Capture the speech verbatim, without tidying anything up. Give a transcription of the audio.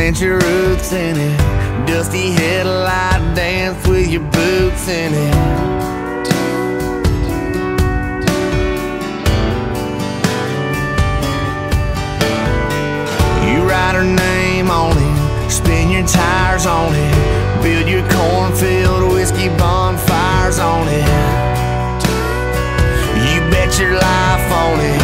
plant your roots in it. Dusty headlight dance with your boots in it. You write her name on it, spin your tires on it, build your cornfield whiskey bonfires on it. You bet your life on it.